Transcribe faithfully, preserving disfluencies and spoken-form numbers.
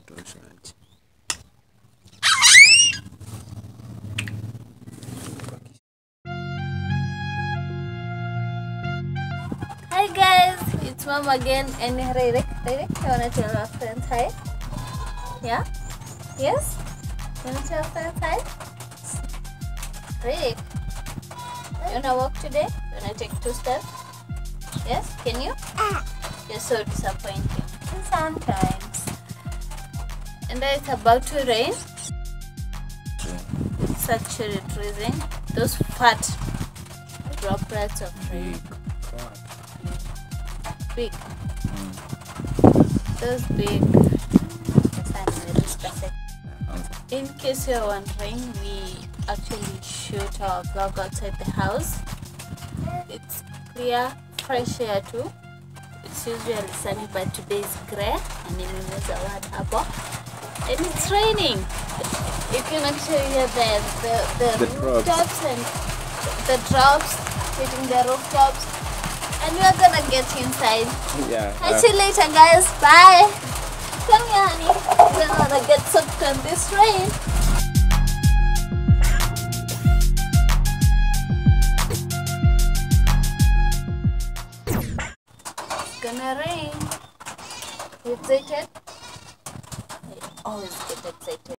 Hi guys, it's mom again and Rere. Rere, you wanna tell our friends hi? Yeah? Yes? You wanna tell friends hi? Rere, you wanna walk today? You wanna take two steps? Yes? Can you? You're so disappointing. Sometimes. And then it's about to rain. It's actually freezing. Those fat droplets of rain. Big. Those big. In case you're wondering, we actually shoot our vlog outside the house. It's clear, fresh air too. It's usually sunny, but today is gray and then there's a lot apple. And it's raining. You can actually hear the the, the, The rooftops and the drops hitting the rooftops. And we're gonna get inside. Yeah. I'll see you later, guys. Bye. Come here, honey. We're gonna get soaked in this rain. It's gonna rain. You excited? I always get excited.